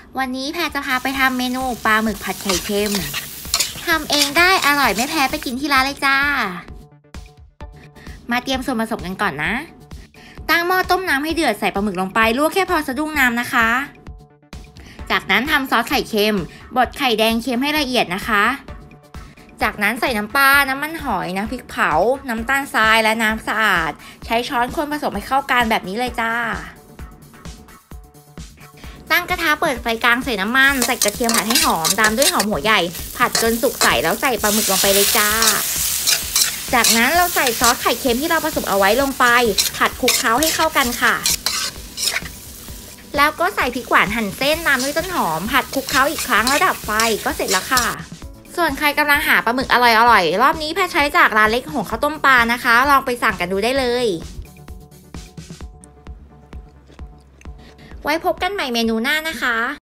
วันนี้แพรจะพาไปทำเมนูปลาหมึกผัดไข่เค็มทำเองได้อร่อยไม่แพ้ไปกินที่ร้านเลยจ้ามาเตรียมส่วนผสมกันก่อนนะตั้งหม้อต้มน้ำให้เดือดใส่ปลาหมึกลงไปลวกแค่พอสะดุ้งน้ำนะคะจากนั้นทำซอสไข่เค็มบดไข่แดงเค็มให้ละเอียดนะคะจากนั้นใส่น้ำปลาน้ำมันหอยน้ำพริกเผาน้ำตาลทรายและน้ำสะอาดใช้ช้อนคนผสมให้เข้ากันแบบนี้เลยจ้าตั้งกระทะเปิดไฟกลางใส่น้ำมันใส่กระเทียมผัดให้หอมตามด้วยหอมหัวใหญ่ผัดจนสุกใสแล้วใส่ปลาหมึกลงไปเลยจ้าจากนั้นเราใส่ซอสไข่เค็มที่เราผสมเอาไว้ลงไปผัดคลุกเคล้าให้เข้ากันค่ะแล้วก็ใส่พริกหวานหั่นเส้นตามด้วยต้นหอมผัดคลุกเคล้าอีกครั้งแล้วดับไฟก็เสร็จแล้วค่ะส่วนใครกำลังหาปลาหมึกอร่อยๆรอบนี้แพรใช้จากร้านเล็กหงข้าวต้มปลานะคะลองไปสั่งกันดูได้เลยไว้พบกันใหม่เมนูหน้านะคะ